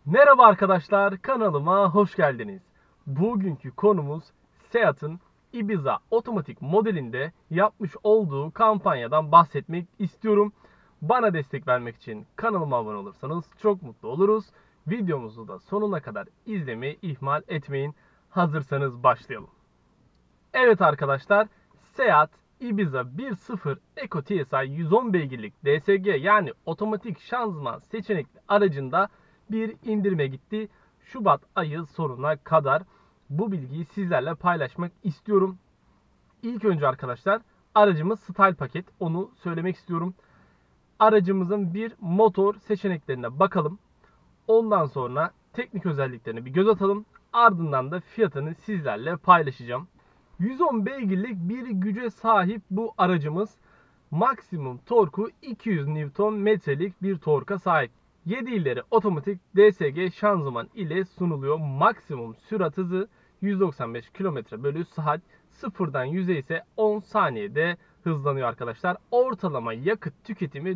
Merhaba arkadaşlar, kanalıma hoş geldiniz. Bugünkü konumuz Seat'ın Ibiza otomatik modelinde yapmış olduğu kampanyadan bahsetmek istiyorum. Bana destek vermek için kanalıma abone olursanız çok mutlu oluruz. Videomuzu da sonuna kadar izlemeyi ihmal etmeyin. Hazırsanız başlayalım. Evet arkadaşlar, Seat Ibiza 1.0 Eco TSI 110 beygirlik DSG yani otomatik şanzıman seçenekli aracında bir indirime gitti. Şubat ayı sonuna kadar bu bilgiyi sizlerle paylaşmak istiyorum. İlk önce arkadaşlar aracımız Style paket, onu söylemek istiyorum. Aracımızın bir motor seçeneklerine bakalım. Ondan sonra teknik özelliklerine bir göz atalım. Ardından da fiyatını sizlerle paylaşacağım. 110 beygirlik bir güce sahip bu aracımız. Maksimum torku 200 Nm'lik bir torka sahip. 7 ileri otomatik DSG şanzıman ile sunuluyor. Maksimum sürat hızı 195 km/saat. Sıfırdan 100'e ise 10 saniyede hızlanıyor arkadaşlar. Ortalama yakıt tüketimi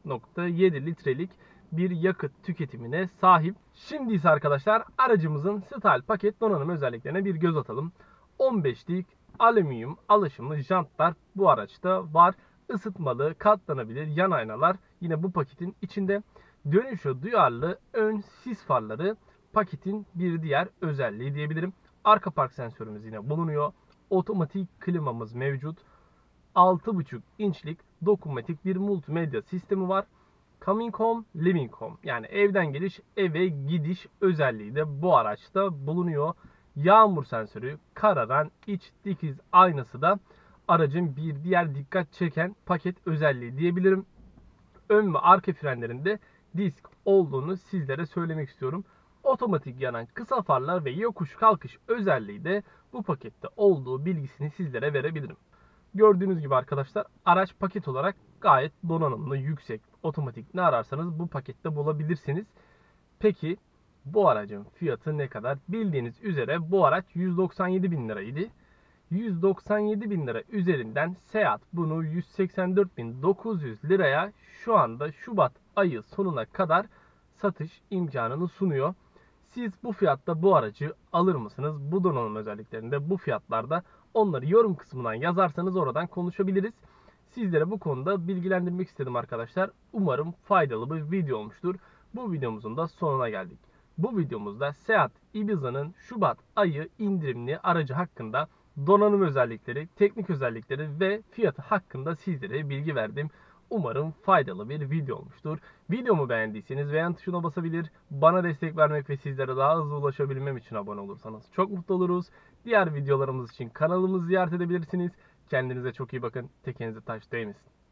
4.7 litrelik bir yakıt tüketimine sahip. Şimdi ise arkadaşlar aracımızın Style paket donanım özelliklerine bir göz atalım. 15'lik alüminyum alaşımlı jantlar bu araçta var. Isıtmalı, katlanabilir yan aynalar yine bu paketin içinde. Dönüşe duyarlı ön sis farları paketin bir diğer özelliği diyebilirim. Arka park sensörümüz yine bulunuyor. Otomatik klimamız mevcut. 6,5 inçlik dokunmatik bir multimedya sistemi var. Coming Home, Living Home yani evden geliş, eve gidiş özelliği de bu araçta bulunuyor. Yağmur sensörü, kararan iç dikiz aynası da aracın bir diğer dikkat çeken paket özelliği diyebilirim. Ön ve arka frenlerinde disk olduğunu sizlere söylemek istiyorum. Otomatik yanan kısa farlar ve yokuş kalkış özelliği de bu pakette olduğu bilgisini sizlere verebilirim. Gördüğünüz gibi arkadaşlar araç paket olarak gayet donanımlı, yüksek, otomatik ne ararsanız bu pakette bulabilirsiniz. Peki bu aracın fiyatı ne kadar? Bildiğiniz üzere bu araç 197 bin liraydı. 197 bin lira üzerinden Seat bunu 184.900 liraya şu anda Şubat ayı sonuna kadar satış imkanını sunuyor. Siz bu fiyatta bu aracı alır mısınız? Bu donanım özelliklerinde bu fiyatlarda onları yorum kısmından yazarsanız oradan konuşabiliriz. Sizlere bu konuda bilgilendirmek istedim arkadaşlar. Umarım faydalı bir video olmuştur. Bu videomuzun da sonuna geldik. Bu videomuzda Seat Ibiza'nın Şubat ayı indirimli aracı hakkında donanım özellikleri, teknik özellikleri ve fiyatı hakkında sizlere bilgi verdim. Umarım faydalı bir video olmuştur. Videomu beğendiyseniz beğen tuşuna basabilir, bana destek vermek ve sizlere daha hızlı ulaşabilmem için abone olursanız çok mutlu oluruz. Diğer videolarımız için kanalımızı ziyaret edebilirsiniz. Kendinize çok iyi bakın. Tekenize taş değmesin.